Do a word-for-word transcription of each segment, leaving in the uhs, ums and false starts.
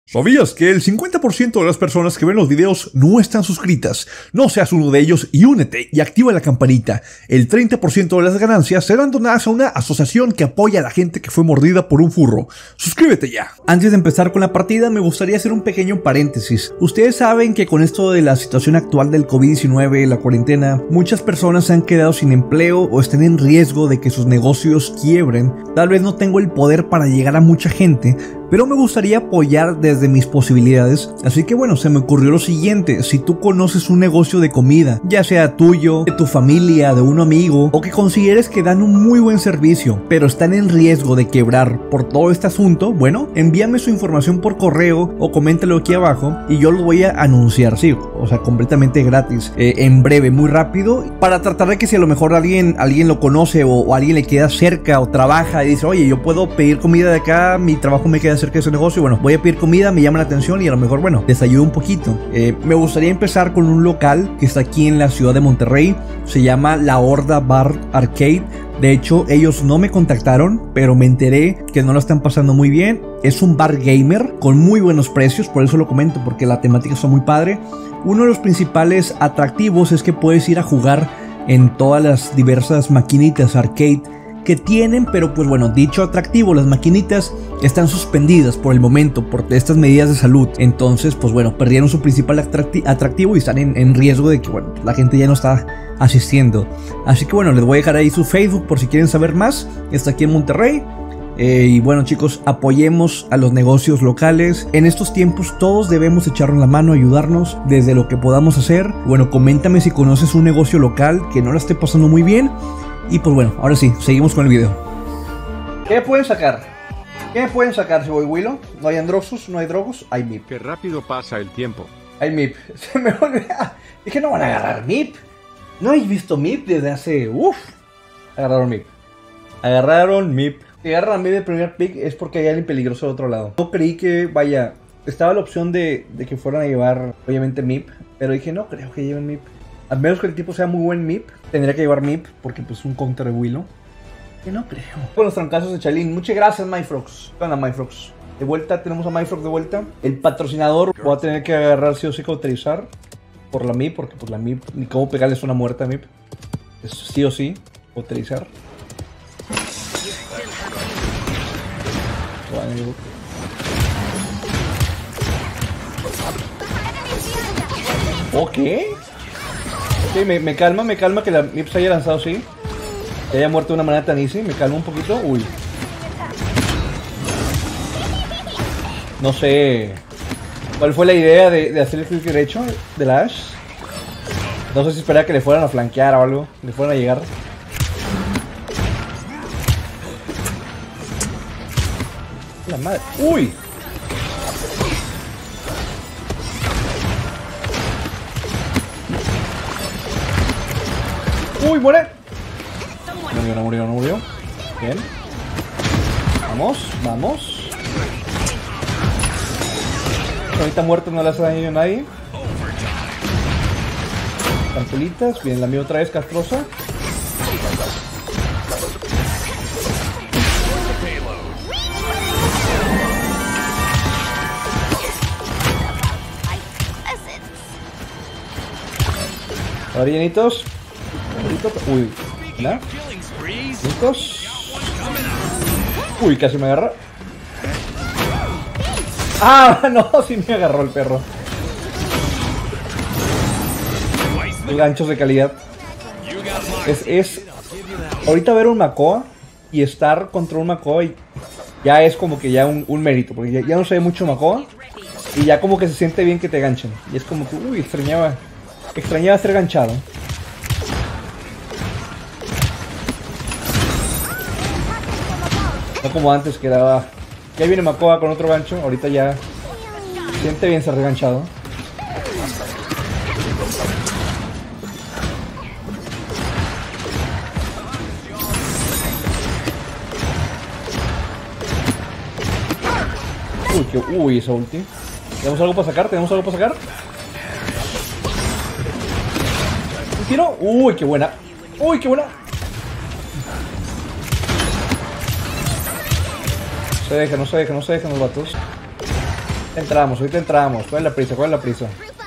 ¿Sabías que el cincuenta por ciento de las personas que ven los videos no están suscritas? No seas uno de ellos y únete y activa la campanita. El treinta por ciento de las ganancias serán donadas a una asociación que apoya a la gente que fue mordida por un furro. Suscríbete ya. Antes de empezar con la partida me gustaría hacer un pequeño paréntesis. Ustedes saben que con esto de la situación actual del COVID diecinueve, la cuarentena, muchas personas se han quedado sin empleo o están en riesgo de que sus negocios quiebren. Tal vez no tengo el poder para llegar a mucha gente, pero me gustaría apoyar desde mis posibilidades, así que bueno, se me ocurrió lo siguiente: si tú conoces un negocio de comida, ya sea tuyo, de tu familia, de un amigo, o que consideres que dan un muy buen servicio, pero están en riesgo de quebrar por todo este asunto, bueno, envíame su información por correo o coméntalo aquí abajo y yo lo voy a anunciar, sí, o sea, completamente gratis, eh, en breve, muy rápido, para tratar de que si a lo mejor alguien, alguien lo conoce o, o alguien le queda cerca o trabaja y dice, oye, yo puedo pedir comida de acá, mi trabajo me queda cerca de ese negocio, bueno, voy a pedir comida, me llama la atención y a lo mejor, bueno, les ayudo un poquito. Eh, me gustaría empezar con un local que está aquí en la ciudad de Monterrey, se llama La Horda Bar Arcade. De hecho, ellos no me contactaron, pero me enteré que no lo están pasando muy bien. Es un bar gamer con muy buenos precios, por eso lo comento, porque la temática está muy padre. Uno de los principales atractivos es que puedes ir a jugar en todas las diversas maquinitas arcade que tienen, pero pues bueno, dicho atractivo, las maquinitas están suspendidas por el momento por estas medidas de salud. Entonces, pues bueno, perdieron su principal atracti atractivo y están en, en riesgo de que, bueno, la gente ya no está asistiendo. Así que bueno, les voy a dejar ahí su Facebook por si quieren saber más. Está aquí en Monterrey. Eh, y bueno, chicos, apoyemos a los negocios locales. En estos tiempos todos debemos echarnos la mano, ayudarnos desde lo que podamos hacer. Bueno, coméntame si conoces un negocio local que no la esté pasando muy bien. Y pues bueno, ahora sí, seguimos con el video. ¿Qué pueden sacar? ¿Qué pueden sacar si voy Willow? No hay Androxus, no hay Drogos, hay M I P. Qué rápido pasa el tiempo. Hay M I P. Se me olvidó. Dije, no van a agarrar M I P. No he visto M I P desde hace... Uff. Agarraron M I P. Agarraron M I P. Si agarran a M I P de primer pick es porque hay alguien peligroso del otro lado. No creí que, vaya, estaba la opción de, de que fueran a llevar, obviamente, M I P. Pero dije, no creo que lleven M I P. Al menos que el tipo sea muy buen M I P, tendría que llevar M I P, porque pues un counter de Willow. Que no creo. Con los trancazos de Chalín. Muchas gracias, MyFrogs. Hola, MyFrogs. De vuelta, tenemos a MyFrog de vuelta. El patrocinador voy a tener que agarrar sí o sí cauterizar por la M I P, porque pues la M I P, ni cómo pegarles una muerta a M I P. Es sí o sí, cauterizar. Ok. Ok, me, me calma, me calma que la M I P se haya lanzado así. Que haya muerto de una manera tan easy. Me calma un poquito. Uy. No sé cuál fue la idea de, de hacer el clic derecho de la Ash. No sé si esperaba que le fueran a flanquear o algo. Le fueran a llegar. La madre. Uy. Uy, muere. No murió, no murió, no murió. Bien. Vamos, vamos. Ahorita muerto no le hace daño a nadie. Campulitas. Viene la mía otra vez castrosa. Ahora llenitos. Uy, ¿no? ¿Listos? Uy, casi me agarra. Ah, no, sí me agarró el perro. Los ganchos de calidad. Es, es... Ahorita ver un Makoa y estar contra un Makoa y ya es como que ya un, un mérito, porque ya, ya no se ve mucho Makoa y ya como que se siente bien que te ganchen. Y es como que, uy, extrañaba, extrañaba ser ganchado. No como antes que daba... Ya viene Makoa con otro gancho. Ahorita ya siente bien ser reganchado. Uy, que... Uy, esa ulti. ¿Tenemos algo para sacar? ¿Tenemos algo para sacar? ¿Un tiro? Uy, qué buena. Uy, qué buena. Se deja, no se deja, no se dejan los vatos. Entramos, ahorita entramos. ¿Cuál es la prisa? ¿Cuál es la prisa?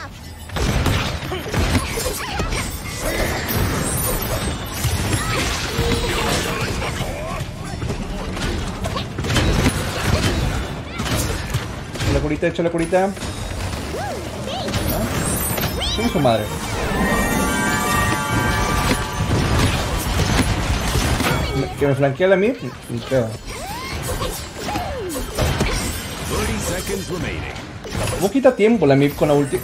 Echa la curita, echa la curita. ¿Ah? ¿Quién es su madre? Que me flanquea la mid y queda. ¿Cómo quita tiempo la mid con la ulti?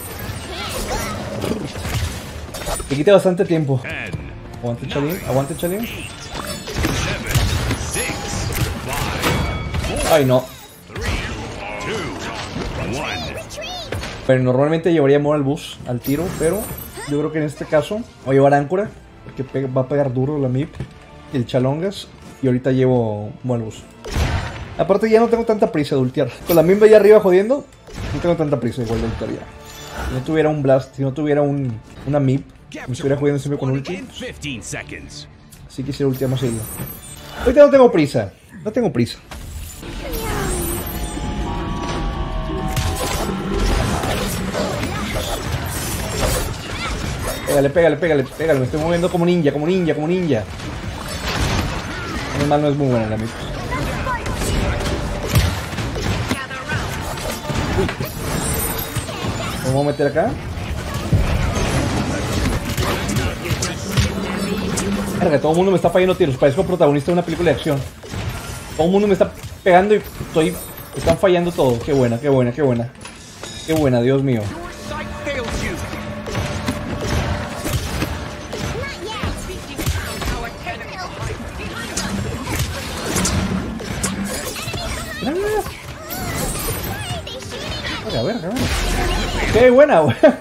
Que quita bastante tiempo. Aguante Chalín, aguante Chalín. Ay no. Pero normalmente llevaría Moral Boost al tiro, pero yo creo que en este caso voy a llevar Áncora, porque va a pegar duro la mid, el Chalongas, y ahorita llevo Moral Boost. Aparte ya no tengo tanta prisa de ultear. Con la mid allá arriba jodiendo, no tengo tanta prisa igual de ultear ya. Si no tuviera un Blast, si no tuviera un, una M I P, me estuviera jodiendo siempre con ulti. Así quisiera ultear más seguido. Ahorita no tengo prisa, no tengo prisa. Pégale, pégale, pégale, pégale, me estoy moviendo como ninja, como ninja, como ninja. Normal no es muy buena la mid. ¿Me voy a meter acá? Verga, todo el mundo me está fallando tiros, parezco protagonista de una película de acción. Todo el mundo me está pegando y estoy... Están fallando todo, qué buena, qué buena, qué buena. Qué buena, Dios mío. A ver, a ver. ¡Qué buena!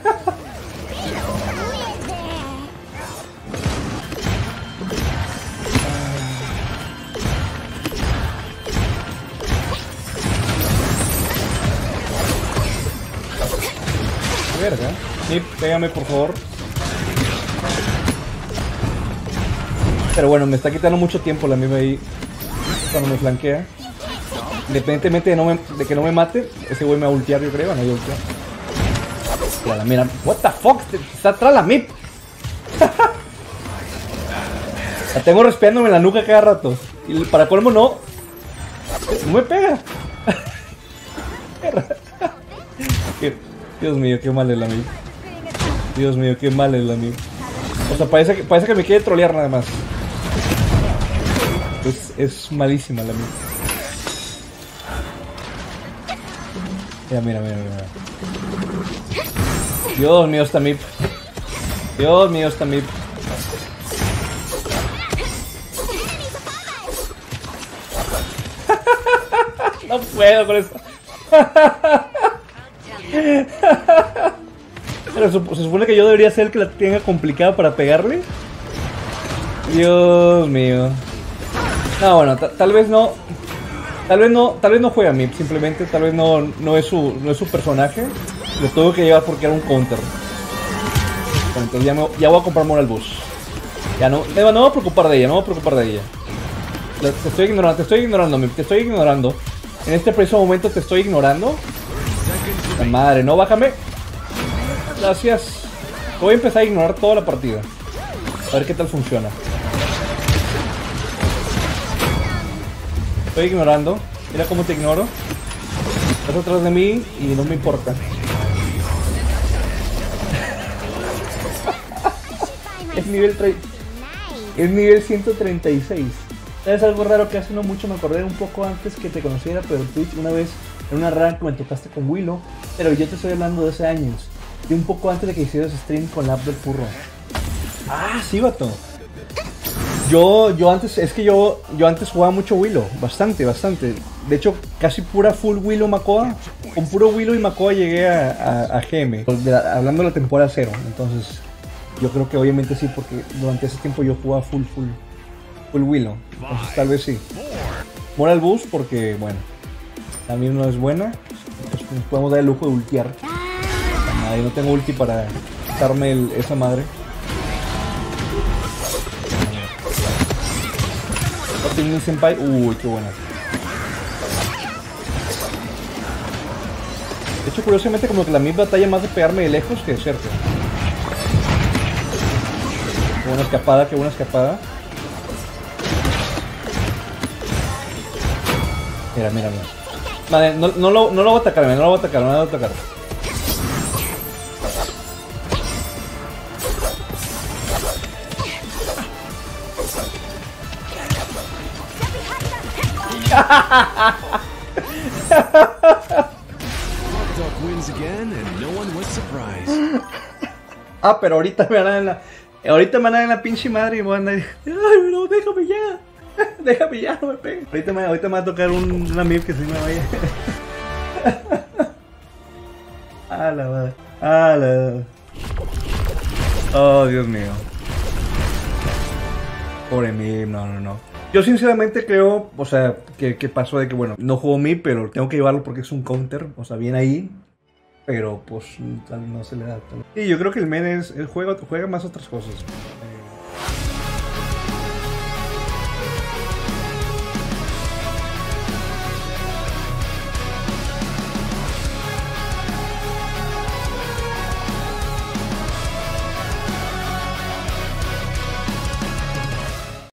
Verga. Sí, pégame por favor. Pero bueno, me está quitando mucho tiempo la misma ahí cuando me flanquea. Independientemente de, no me, de que no me mate, ese güey me va a ultear, yo creo. No, yo ulteo. Mira, mira, what the fuck, está atrás la M I P. La tengo respeándome en la nuca cada rato. Y para colmo no. No me pega. Dios mío, qué mal es la M I P. Dios mío, qué mal es la M I P. O sea, parece que, parece que me quiere trolear nada más. Es, es malísima la M I P. Mira, mira, mira, mira. Dios mío, esta M I P. Dios mío, esta M I P. No puedo con eso. Pero se supone que yo debería ser el que la tenga complicada para pegarle. Dios mío. No, bueno, tal vez no. Tal vez no, tal vez no juega a mí, simplemente tal vez no, no, es su, no es su personaje. Lo tengo que llevar porque era un counter. Entonces ya, me, ya voy a comprar Moral Boost. Ya no, no me voy a preocupar de ella, no me voy a preocupar de ella. Te estoy ignorando, te estoy ignorando, te estoy ignorando. En este preciso momento te estoy ignorando. La madre, no, bájame. Gracias. Voy a empezar a ignorar toda la partida. A ver qué tal funciona. Estoy ignorando. Mira cómo te ignoro. Estás atrás de mí y no me importa. Es nivel tre... Es nivel ciento treinta y seis. ¿Sabes algo raro que hace no mucho? Me acordé un poco antes que te conociera, pero en Twitch una vez en una rank me tocaste con Willow. Pero yo te estoy hablando de hace años. Y un poco antes de que hicieras stream con la app del furro. Ah, sí, vato. Yo, yo antes, es que yo, yo antes jugaba mucho Willow, bastante, bastante. De hecho, casi pura full Willow Makoa. Con puro Willow y Makoa llegué a, a, a G M, de la, hablando de la temporada cero. Entonces, yo creo que obviamente sí, porque durante ese tiempo yo jugaba full, full, full Willow. Entonces, tal vez sí. Moral Boost, porque, bueno, también no es buena. Entonces, nos podemos dar el lujo de ultear. Ay, no tengo ulti para quitarme el, esa madre. Optimism Senpai, uy, qué buena. De hecho, curiosamente, como que la misma batalla más de pegarme de lejos que de cerca. Qué buena escapada, qué buena escapada. Mira, mira, mira. Vale, no, no, lo, no lo voy a atacar, no lo voy a atacar, no lo voy a atacar. Ah, pero ahorita me van a dar en la... Ahorita me van a dar en la pinche madre y me van a decir... Ay, no, déjame ya. Déjame ya, no me pegues. Ahorita me, ahorita me va a tocar un, una M I F que sí me vaya. A la madre. A la... Oh, Dios mío. Pobre M I F, no, no, no. Yo sinceramente creo, o sea, que, que pasó de que, bueno, no juego M I F, pero tengo que llevarlo porque es un counter. O sea, bien ahí. Pero pues no se le da. Y yo creo que el men es, él juega, juega más otras cosas.